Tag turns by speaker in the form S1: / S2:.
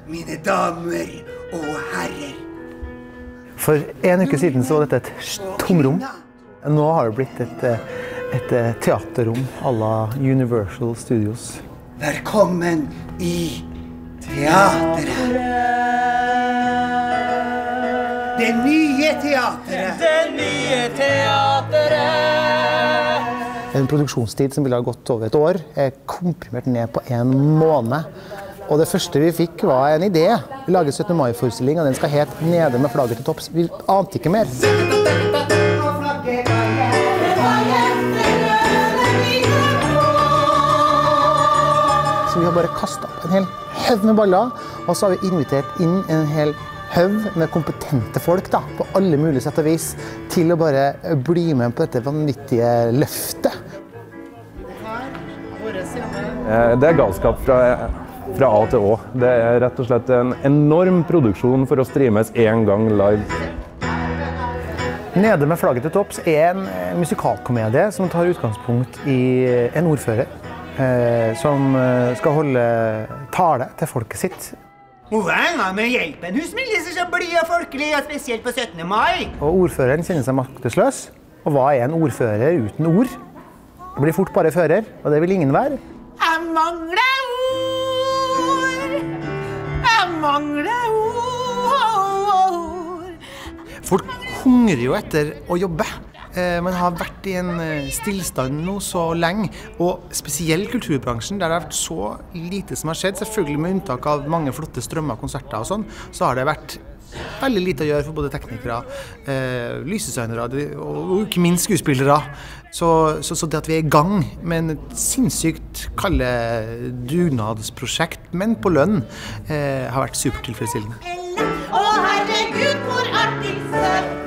S1: mine damer og herrer.
S2: For en uke siden så var dette et tomrom. Nå har det blitt et teaterrom à la Universal Studios.
S1: Velkommen i teateret. Det nye teateret.
S3: Det nye teateret.
S2: En produksjonstid som ville ha gått over et år, komprimert ned på en måned. Og det første vi fikk var en idé. Vi laget 17. mai-forestilling, og den skal hete Nede med flagget til topps. Vi ante ikke mer. Så vi har bare kastet opp en hel haug med baller, og så har vi invitert inn en hel haug med kompetente folk da, på alle mulige sett og vis, til å bare bli med på dette vanvittige løftet.
S4: Det galskap fra A til Å. Det rett og slett en enorm produksjon for å streames en gang live.
S2: Nede med flagget til topps en musikalkomedie som tar utgangspunkt i en ordfører som skal holde tale til folket sitt.
S1: Hva med hjelpen? Hun smiler seg så blid og folkelig, og spesielt på 17. mai.
S2: Og ordføreren kjenner seg maktesløs. Og hva en ordfører uten ord? Det blir fort bare fører, og det vil ingen være.
S1: Jeg mangler ord. Jeg mangler ord.
S2: Folk hungrer jo etter å jobbe. Man har vært i en stillstand nå så lenge, og spesielt kulturbransjen, der det har vært så lite som har skjedd, selvfølgelig med unntak av mange flotte strømmer, konserter og sånn, så har det vært veldig lite å gjøre for både teknikere, lysdesignere og ikke minst skuespillere. Så det at vi er i gang med et sinnssykt kalde dugnadsprosjekt, men på lønn, har vært supertilfredsstillende.
S3: Å herregud, hvor artig søtt!